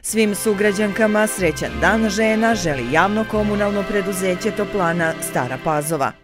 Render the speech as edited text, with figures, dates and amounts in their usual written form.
Svim sugrađankama srećan dan žena želi javno komunalno preduzeće Toplana Stara Pazova.